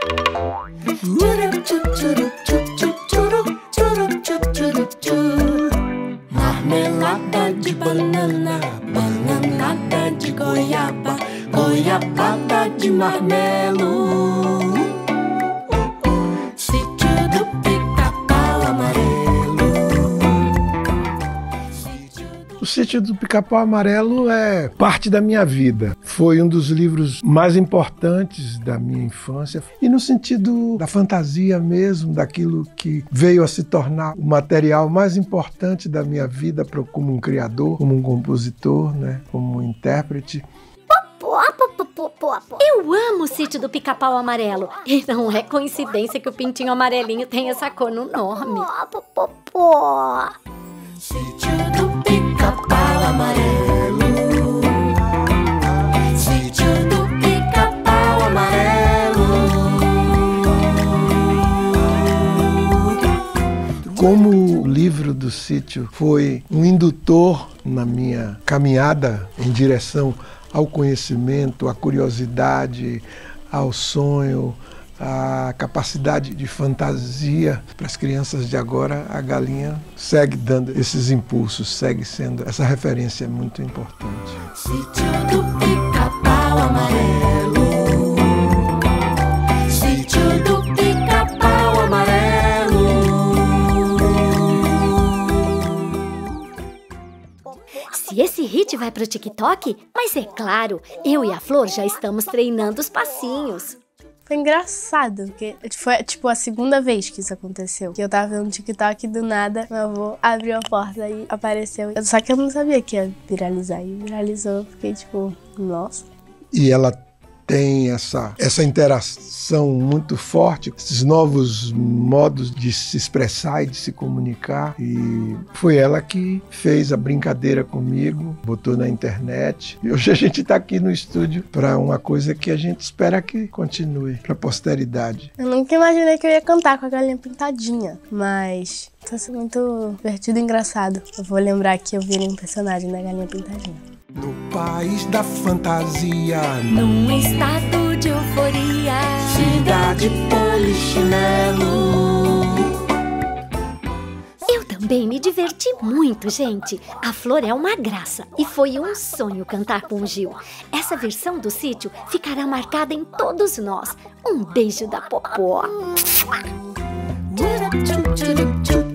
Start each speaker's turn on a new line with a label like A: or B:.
A: Marmelada de banana, bananada de goiaba, goiabada de marmelo. Sítio do Pica-Pau Amarelo.
B: O Sítio do Pica-Pau Amarelo é parte da minha vida. Foi um dos livros mais importantes da minha infância e no sentido da fantasia mesmo, daquilo que veio a se tornar o material mais importante da minha vida como um criador, como um compositor, né, como um intérprete.
C: Eu amo o Sítio do Pica-Pau Amarelo. E não é coincidência que o pintinho amarelinho tem essa cor no nome.
A: Sítio do Pica-Pau Amarelo. Sítio do Pica-Pau Amarelo.
B: Como o livro do Sítio foi um indutor na minha caminhada em direção ao conhecimento, à curiosidade, ao sonho, à capacidade de fantasia para as crianças de agora, a Galinha segue dando esses impulsos, segue sendo essa referência muito importante.
A: Sítio do Pica-Pau Amarelo. Sítio do Pica-Pau Amarelo.
C: Se esse hit vai pro TikTok, mas é claro, eu e a Flor já estamos treinando os passinhos.
D: Foi engraçado, porque foi tipo a segunda vez que isso aconteceu. Que eu tava vendo TikTok e do nada meu avô abriu a porta e apareceu. Só que eu não sabia que ia viralizar. E viralizou, eu fiquei tipo, nossa.
B: E ela tem essa interação muito forte, esses novos modos de se expressar e de se comunicar. E foi ela que fez a brincadeira comigo, botou na internet. E hoje a gente está aqui no estúdio para uma coisa que a gente espera que continue para a posteridade.
D: Eu nunca imaginei que eu ia cantar com a Galinha Pintadinha, mas tá sendo muito divertido e engraçado. Eu vou lembrar que eu virei um personagem da Galinha Pintadinha.
B: No país da fantasia,
C: Num estado de euforia,
A: Cidade Polichinelo.
C: eu também me diverti muito, gente. A Flor é uma graça e foi um sonho cantar com o Gil. Essa versão do Sítio ficará marcada em todos nós. Um beijo da Popó.
A: Tchurup, tchurup, tchurup.